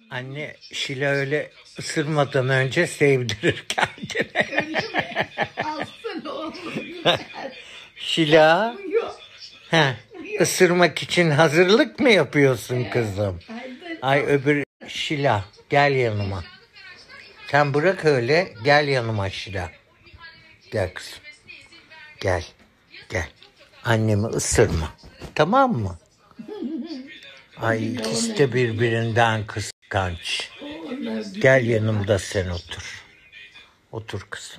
Anne Şila öyle ısırmadan önce sevdirir kendine. Öyle mi? Alsın oğlum. Şila, Yok. ısırmak için hazırlık mı yapıyorsun kızım? Haydi. Ay öbür Şila gel yanıma. Sen bırak öyle gel yanıma Şila. Gel kızım. Gel. Gel. Annemi ısırma. Tamam mı? Ay ikisi de birbirinden kıskanç. Gel yanımda sen otur. Otur kızım.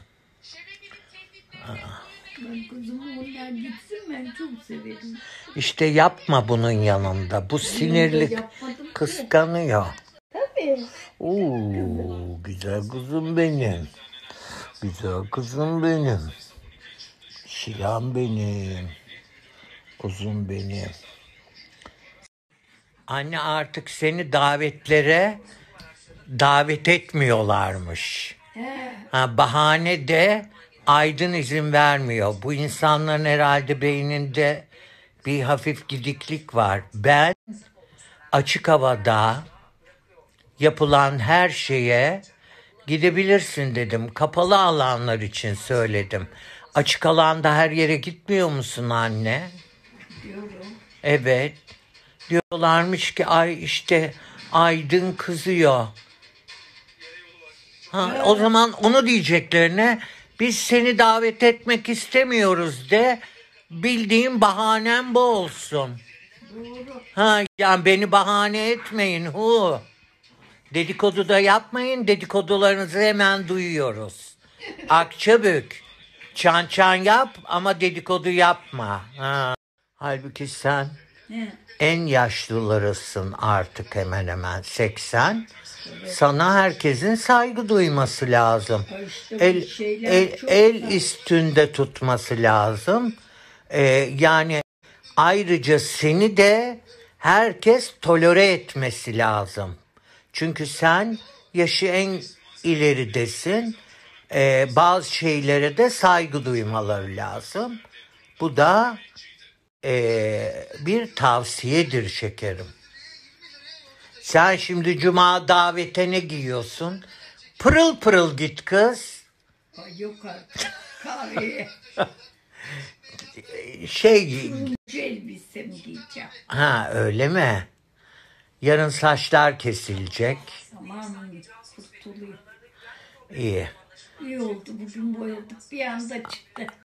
Ben kızım onlar gitsin ben çok severim. İşte yapma bunun yanında. Bu sinirli kıskanıyor. Tabii. Oo, güzel kızım benim. Güzel kızım benim. Şilan benim. Kuzum benim. Anne artık seni davetlere davet etmiyorlarmış. Bahane de Aydın izin vermiyor. Bu insanların herhalde beyninde bir hafif gidiklik var. Ben açık havada yapılan her şeye gidebilirsin dedim. Kapalı alanlar için söyledim. Açık alanda her yere gitmiyor musun anne? Diyorum. Evet. Diyorlarmış ki ay işte Aydın kızıyor. O zaman onu diyeceklerine biz seni davet etmek istemiyoruz de, bildiğim bahanem bu olsun. Doğru. Yani beni bahane etmeyin. Dedikodu da yapmayın. Dedikodularınızı hemen duyuyoruz. Akçabük. Çan çan yap ama dedikodu yapma. Halbuki sen en yaşlılarısın artık, hemen hemen 80. Sana herkesin saygı duyması lazım. El üstünde tutması lazım. Yani ayrıca seni de herkes tolere etmesi lazım. Çünkü sen yaşı en ileridesin. Bazı şeylere de saygı duymaları lazım. Bu da bir tavsiyedir şekerim. Sen şimdi cuma davete ne giyiyorsun? Pırıl pırıl git kız. Yok artık. Kahveye. Turuncu elbisemi giyeceğim. Öyle mi? Yarın saçlar kesilecek. Tamam kurtulayım. İyi. İyi oldu bugün boyadık bir anda çıktı.